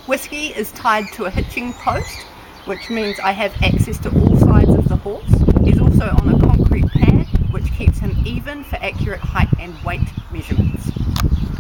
Whiskey is tied to a hitching post, which means I have access to all sides of the horse. He's also on a concrete pad, which keeps him even for accurate height and weight measurements.